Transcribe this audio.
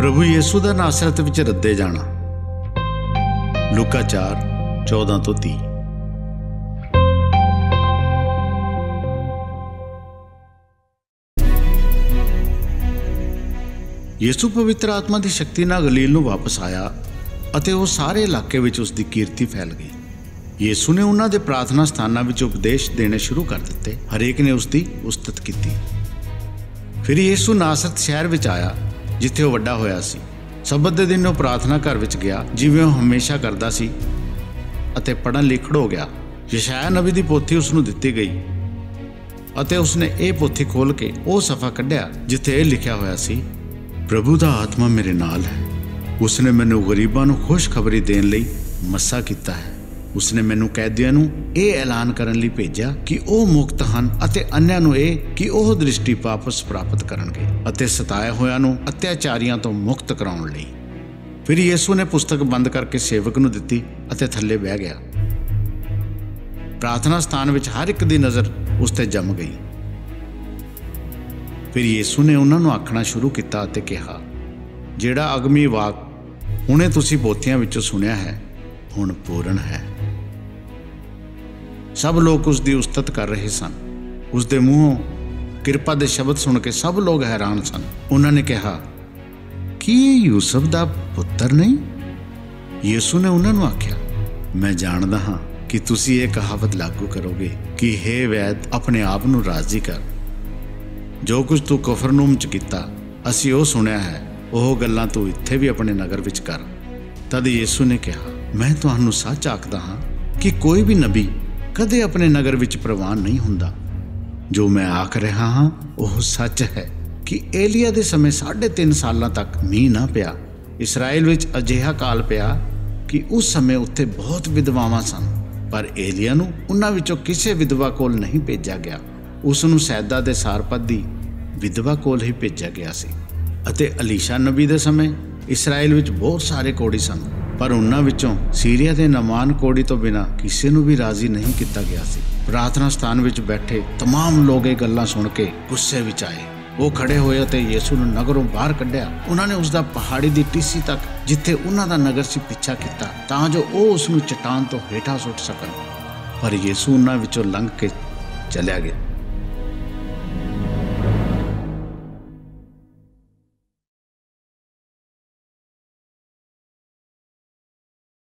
प्रभु यीशु का नासरत विच रद्दे जाना। लूका 4:14-30। यीशु पवित्र आत्मा की शक्ति नाल गलील नूं वापस आया अते वो सारे इलाके विच उसकी कीर्ति फैल गई। यीशु ने उन्हां दे प्रार्थना स्थानां विच उपदेश देने शुरू कर दिते। हरेक ने उसकी उस्तत की। फिर यीशु नासरत शहर विच आया जिथे वो वड्डा होया सी। सबत दे दिन वो प्रार्थना घर विच गया जिवें वो हमेशा करदा सी अते पढ़न लई खड़ो गया। यशायाह नबी दी पोथी उसनूं दित्ती गई अते उसने ये पोथी खोल के वो सफ़ा कढ़िया जिथे ये लिखिया होया सी, प्रभु दा आत्मा मेरे नाल है, उसने मैनू गरीबां नूं खुशखबरी देण लई मस्सा कीता है। उसने मैनू कैदियां नूं ये ऐलान करन लई भेजिया कि वो मुक्त हन अते अन्यां नूं ये कि वो दृष्टि वापस प्राप्त करनगे अते सताए होयां नूं अत्याचारियां तो मुक्त कराउण लई। फिर यीशु ने पुस्तक बंद करके सेवक नूं दित्ती अते थल्ले बह गया। प्रार्थना स्थान विच हर एक दी नज़र उस ते जम गई। फिर यीशु ने उन्हां नूं आखना शुरू किया अते कहा, जिहड़ा अगमी वाक हुणे तुसीं पोथियां विचों सुनिया है हुण पूर्ण है। सब लोग उसकी उस्तत कर रहे सन। उसके मूँहों किरपा के शब्द सुन के सब लोग हैरान सन। उन्होंने कहा कि ये यूसुफ दा पुत्र नहीं? यीशु ने उन्होंने आख्या, मैं जानदा हाँ कि तुसी ये कहावत लागू करोगे कि हे वैद अपने आप नूं राजी कर, जो कुछ तू कफरनहूम च कीता असीं वो सुनिया है, वो गल्लां तू इत्थे भी अपने नगर विच कर। तद यीशु ने कहा, मैं तुहानूं सच आखदा हाँ कि कोई भी नबी कदे अपने नगर विच प्रवान नहीं हुंदा। जो मैं आख रहा हाँ वह सच है कि एलिया दे समय 3.5 साल तक मींह ना पिया। इसराइल विच अजिहा काल पिया कि उस समय उत्थे बहुत विधवावां सन, पर एलिया नूं उन्हां विचों किसी विधवा कोल नहीं भेजा गया। उसनूं सैदा दे सारपत दी विधवा कोल ही भेजा गया सी। अते अलीशा नबी दे समय इसराइल विच बहुत सारे कोड़ी सन, पर उन्हां विचों सीरिया दे नमान कोड़ी तो बिना किसी नूं भी राजी नहीं किया गया सी। प्रार्थना स्थान विच बैठे तमाम लोग ये गल्लां सुन के गुस्से विच आए। वो खड़े होए ते यीशु नूं नगरों बाहर कढ़िया। उन्होंने उसका पहाड़ी की टीसी तक जिथे उन्हां दा नगर सी पिछा किया तां जो वो उसनूं चट्टान तो हेठा सुट सकन, पर यीशु उन्हां विचों लंघ के चलिया गया।